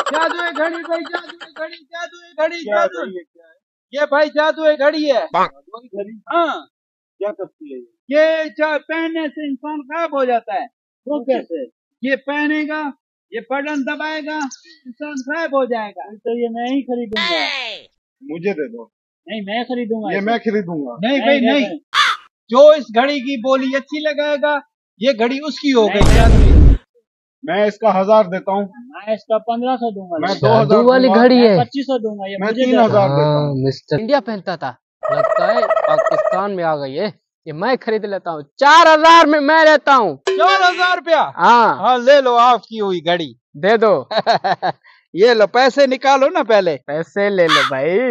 जादू है घड़ी भाई, जादू है घड़ी, जादू है घड़ी, जादू। ये भाई जादू है घड़ी है। हाँ, क्या करती है ये पहनने से इंसान गायब हो जाता है। वो कैसे? ये पहनेगा, ये बटन दबाएगा, इंसान गायब हो जाएगा। तो ये मैं ही खरीदूंगा। मुझे दे दो। नहीं मैं खरीदूंगा। ये मैं खरीदूंगा। नहीं भाई नहीं, जो इस घड़ी की बोली अच्छी लगाएगा ये घड़ी उसकी हो गई। मैं इसका 1000 देता हूँ। मैं इसका 1500 दूंगा। मैं जादू 2000 वाली घड़ी है। 2500 दूंगा। ये मैं मुझे 3000 देता हूँ। मिस्टर इंडिया पहनता था, लगता है पाकिस्तान में आ गई है। ये मैं खरीद लेता हूँ, 4000 में मैं लेता हूँ। 4000 रुपया? हाँ ले लो आपकी हुई घड़ी, दे दो। ये लो पैसे निकालो ना, पहले पैसे ले लो भाई,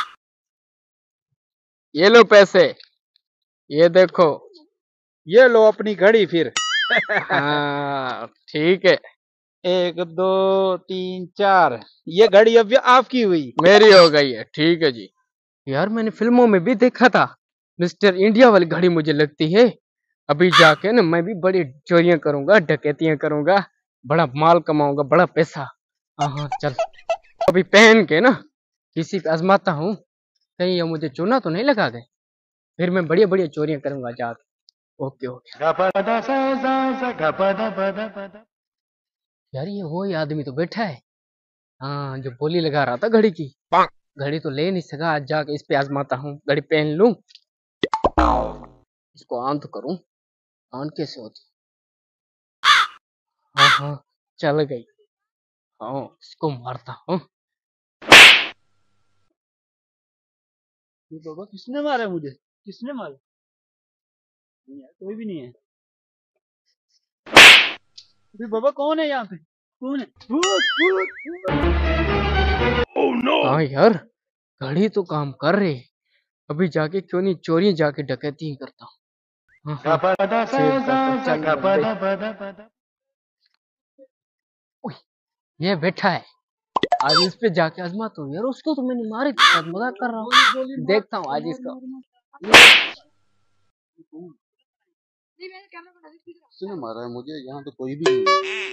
ये लो पैसे, ये देखो। ये लो अपनी घड़ी फिर। हाँ ठीक है। 1 2 3 4, ये घड़ी अब आपकी हुई। मेरी हो गई है, ठीक है जी। यार मैंने फिल्मों में भी देखा था, मिस्टर इंडिया वाली घड़ी मुझे लगती है। अभी जाके ना मैं भी बड़ी चोरियां करूंगा, डकैतियां करूंगा, बड़ा माल कमाऊंगा, बड़ा पैसा। हाँ चल, अभी पहन के ना किसी पे आजमाता हूँ, कहीं ये मुझे चूना तो नहीं लगा गए, फिर मैं बढ़िया बढ़िया चोरियां करूंगा जाके। Okay okay. यार ये वही आदमी तो बैठा है, हाँ, जो बोली लगा रहा था घड़ी की। घड़ी तो ले नहीं सका, आज जाके इस पे आजमाता हूँ, घड़ी पहन लूं, इसको ऑन तो करूं। ऑन कैसे होती? हाँ हाँ चल गई। हाँ इसको मारता हूँ। बाबा किसने मारा मुझे? किसने मारा? नहीं यार, कोई भी नहीं है। अभी बाबा कौन है यहाँ पे? कौन है? Oh no. हाँ यार घड़ी तो काम कर रही है, अभी जाके क्यों नहीं चोरी जाके डकैती करता हूँ। ये बैठा है, आज इस पे जाके आजमाता हूँ। यार उसको तो मैंने मारी थी, मजाक कर रहा हूँ, देखता हूँ आज इसका। किसने मारा है मुझे? यहाँ तो कोई भी नहीं।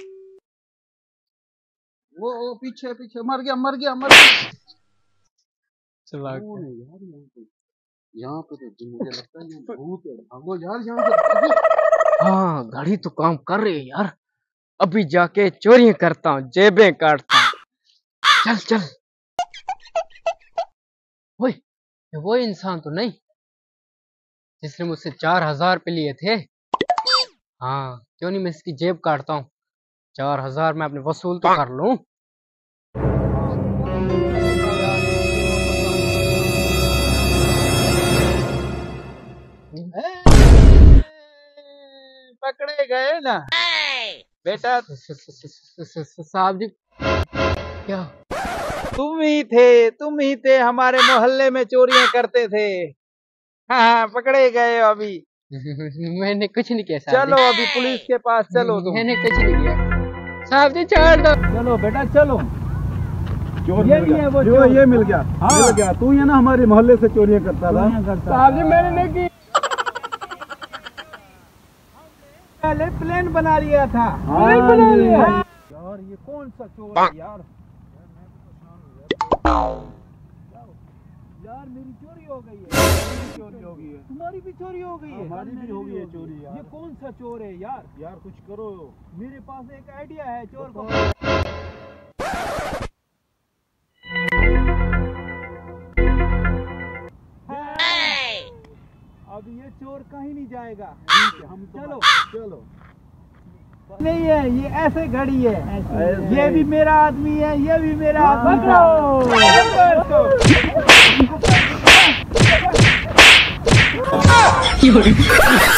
वो पीछे पीछे मर गया, मर गया, मर गया। चला यार यहाँ पे तो मुझे लगता है यहाँ भूत है। भागो यार यहाँ से। हाँ घड़ी तो काम कर रही है यार, अभी जाके चोरियां करता हूँ, जेबें काटता हूँ। चल चल। वो इंसान तो नहीं जिसने मुझसे 4000 पे लिए थे। हाँ क्यों नहीं मैं इसकी जेब काटता हूँ, 4000 मैं अपने वसूल तो कर लूं। पकड़े गए ना बेटा। साहब जी क्या? तुम ही थे हमारे मोहल्ले में चोरियां करते थे। हाँ पकड़े गए अभी। मैंने कुछ नहीं किया साहब। चलो अभी पुलिस के पास चलो। मैंने कुछ नहीं किया साहब जी, छोड़ दो। चलो बेटा चलो। ये नहीं है वो चोर। ये मिल गया। हाँ। मिल गया। तू ये ना हमारे मोहल्ले से चोरियां करता था। साहब जी मैंने नहीं की। पहले प्लान बना लिया था। प्लान बना लिया। यार ये कौन सा चोर है यार? यार मेरी चोरी हो गई है। चोरी हो गई है। तुम्हारी भी चोरी हो गई है? हमारी भी हो गई है चोरी यार। ये कौन सा चोर है यार? यार कुछ करो। मेरे पास एक आइडिया है चोर को। अब ये चोर कहीं नहीं जाएगा। हम चलो चलो। नहीं है, ये ऐसे घड़ी है। ये भी मेरा आदमी है, ये भी मेरा आदमी है।